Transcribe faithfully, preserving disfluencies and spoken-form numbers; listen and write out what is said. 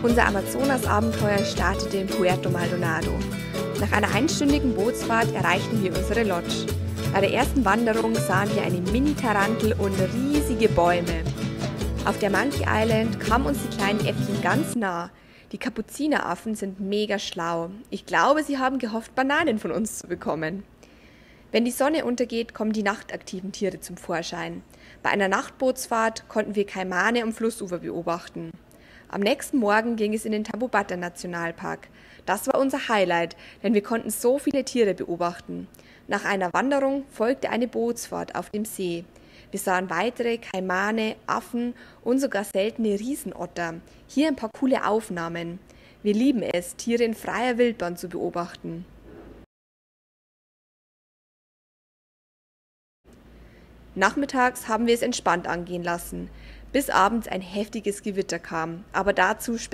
Unser Amazonas-Abenteuer startete in Puerto Maldonado. Nach einer einstündigen Bootsfahrt erreichten wir unsere Lodge. Bei der ersten Wanderung sahen wir eine Mini-Tarantel und riesige Bäume. Auf der Monkey Island kamen uns die kleinen Äffchen ganz nah. Die Kapuzineraffen sind mega schlau. Ich glaube, sie haben gehofft, Bananen von uns zu bekommen. Wenn die Sonne untergeht, kommen die nachtaktiven Tiere zum Vorschein. Bei einer Nachtbootsfahrt konnten wir Kaimane am Flussufer beobachten. Am nächsten Morgen ging es in den Tabubata-Nationalpark. Das war unser Highlight, denn wir konnten so viele Tiere beobachten. Nach einer Wanderung folgte eine Bootsfahrt auf dem See. Wir sahen weitere Kaimane, Affen und sogar seltene Riesenotter. Hier ein paar coole Aufnahmen. Wir lieben es, Tiere in freier Wildbahn zu beobachten. Nachmittags haben wir es entspannt angehen lassen, bis abends ein heftiges Gewitter kam, aber dazu später.